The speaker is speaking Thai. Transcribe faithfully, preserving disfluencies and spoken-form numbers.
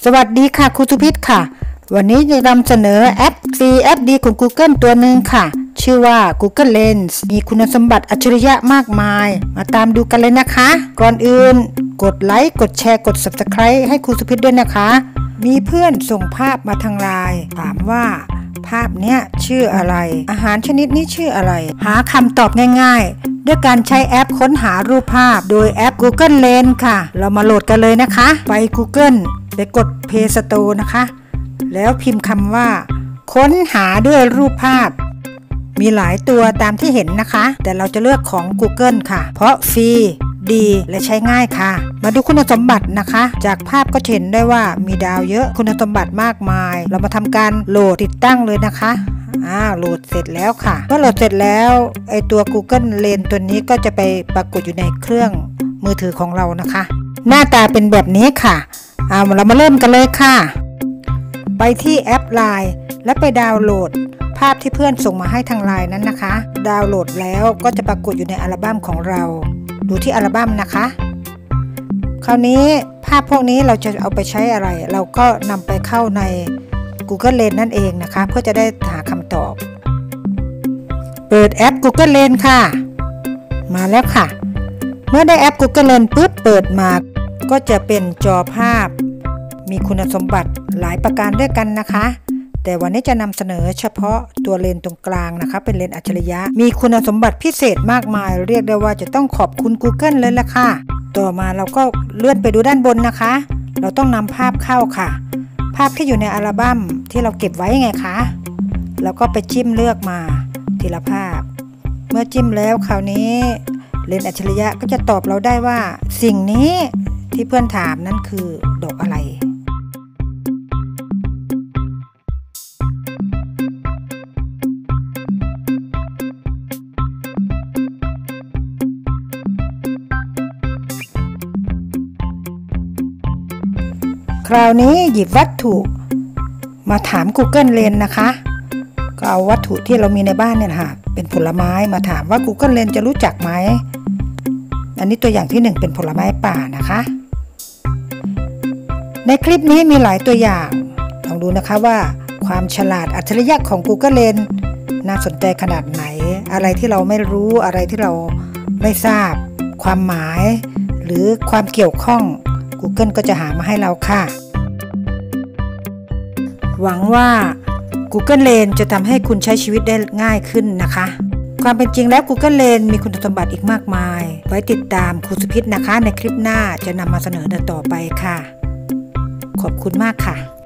สวัสดีค่ะครูสุพิษค่ะวันนี้จะนำเสนอแอปฟรีแอปดีของ Google ตัวหนึ่งค่ะชื่อว่า Google Lens มีคุณสมบัติอัจฉริยะมากมายมาตามดูกันเลยนะคะก่อนอื่นกดไลค์กดแชร์กด ซับสไครบ์ ให้ครูสุพิษด้วยนะคะมีเพื่อนส่งภาพมาทางไลน์ถามว่าภาพเนี้ยชื่ออะไรอาหารชนิดนี้ชื่ออะไรหาคำตอบง่ายๆด้วยการใช้แอปค้นหารูปภาพโดยแอป Google Lens ค่ะเรามาโหลดกันเลยนะคะไป Google ไปกด Play Store นะคะแล้วพิมพ์คำว่าค้นหาด้วยรูปภาพมีหลายตัวตามที่เห็นนะคะแต่เราจะเลือกของ Google ค่ะเพราะฟรีดีและใช้ง่ายค่ะมาดูคุณสมบัตินะคะจากภาพก็เห็นได้ว่ามีดาวเยอะคุณสมบัติมากมายเรามาทำการโหลดติดตั้งเลยนะคะอ่าโหลดเสร็จแล้วค่ะเมื่อโหลดเสร็จแล้วไอตัว Google Lens ตัวนี้ก็จะไปปรากฏอยู่ในเครื่องมือถือของเรานะคะหน้าตาเป็นแบบนี้ค่ะเอาเรามาเริ่มกันเลยค่ะไปที่แอป ไลน์ และไปดาวน์โหลดภาพที่เพื่อนส่งมาให้ทาง ไลน์ นั้นนะคะดาวน์โหลดแล้วก็จะปรากฏอยู่ในอัลบั้มของเราดูที่อัลบั้มนะคะคราวนี้ภาพพวกนี้เราจะเอาไปใช้อะไรเราก็นำไปเข้าใน Google Lens นั่นเองนะคะเพื่อจะได้หาคำตอบเปิดแอป Google Lens ค่ะมาแล้วค่ะเมื่อได้แอป Google Lens ปุ๊บเปิดมาก็จะเป็นจอภาพมีคุณสมบัติหลายประการด้วยกันนะคะแต่วันนี้จะนำเสนอเฉพาะตัวเลนส์ตรงกลางนะคะเป็นเลนส์อัจฉริยะมีคุณสมบัติพิเศษมากมายเรียกได้ว่าจะต้องขอบคุณ Google เลยล่ะค่ะต่อมาเราก็เลื่อนไปดูด้านบนนะคะเราต้องนำภาพเข้าค่ะภาพที่อยู่ในอัลบั้มที่เราเก็บไว้ไงคะแล้วก็ไปจิ้มเลือกมาทีละภาพเมื่อจิ้มแล้วคราวนี้เลนส์อัจฉริยะก็จะตอบเราได้ว่าสิ่งนี้ที่เพื่อนถามนั่นคือดอกอะไรคราวนี้หยิบวัตถุมาถาม Google Lens นะคะก็เอาวัตถุที่เรามีในบ้านเนี่ยค่ะเป็นผลไม้มาถามว่า Google Lens จะรู้จักไหมอันนี้ตัวอย่างที่หนึ่งเป็นผลไม้ป่านะคะในคลิปนี้มีหลายตัวอย่างลองดูนะคะว่าความฉลาดอัจฉริยะของ Google Lens น่าสนใจขนาดไหนอะไรที่เราไม่รู้อะไรที่เราไม่ทราบความหมายหรือความเกี่ยวข้อง Google ก็จะหามาให้เราค่ะหวังว่า Google Lens จะทำให้คุณใช้ชีวิตได้ง่ายขึ้นนะคะความเป็นจริงแล้ว Google Lens มีคุณสมบัติอีกมากมายไว้ติดตามครูสุพิษนะคะในคลิปหน้าจะนำมาเสนอต่อไปค่ะขอบคุณมากค่ะ